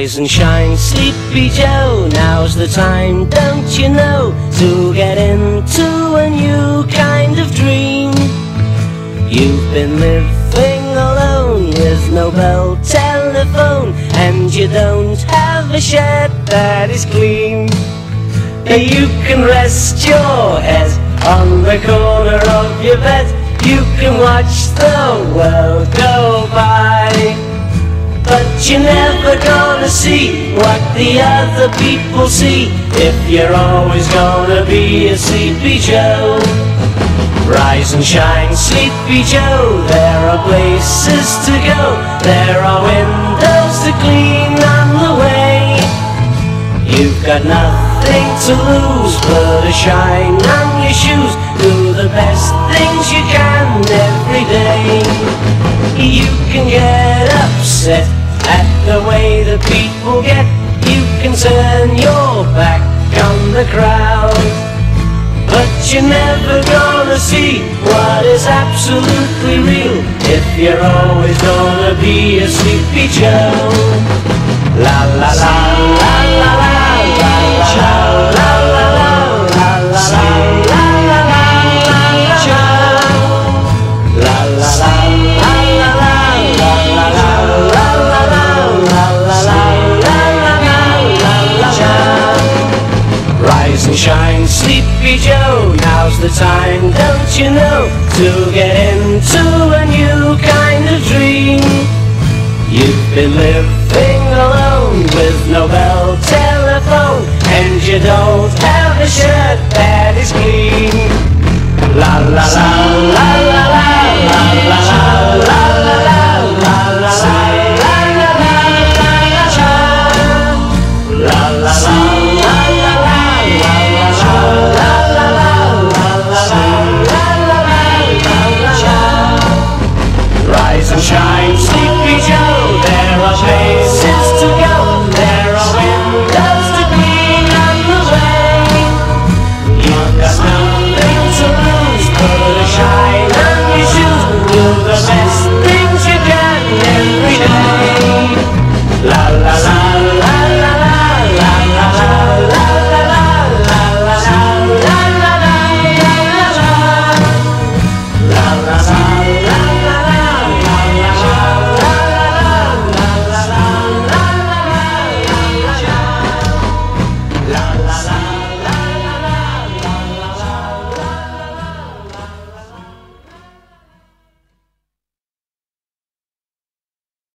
Rise and shine, Sleepy Joe, now's the time, don't you know, to get into a new kind of dream. You've been living alone with no bell telephone, and you don't have a shed that is clean. You can rest your head on the corner of your bed, you can watch the world go by, but you're never gonna see what the other people see if you're always gonna be a Sleepy Joe. Rise and shine, Sleepy Joe, there are places to go, there are windows to clean on the way. You've got nothing to lose but a shine on your shoes, do the best things you can every day. You can get upset at the way the people get, you can turn your back on the crowd, but you're never gonna see what is absolutely real if you're always gonna be a Sleepy Joe. La la la la la la la la la la la la la Rise and shine, Sleepy Joe, now's the time, don't you know, to get into a new kind of dream. You've been living alone with no bell telephone, and you don't have a shirt that is clean. La la la la.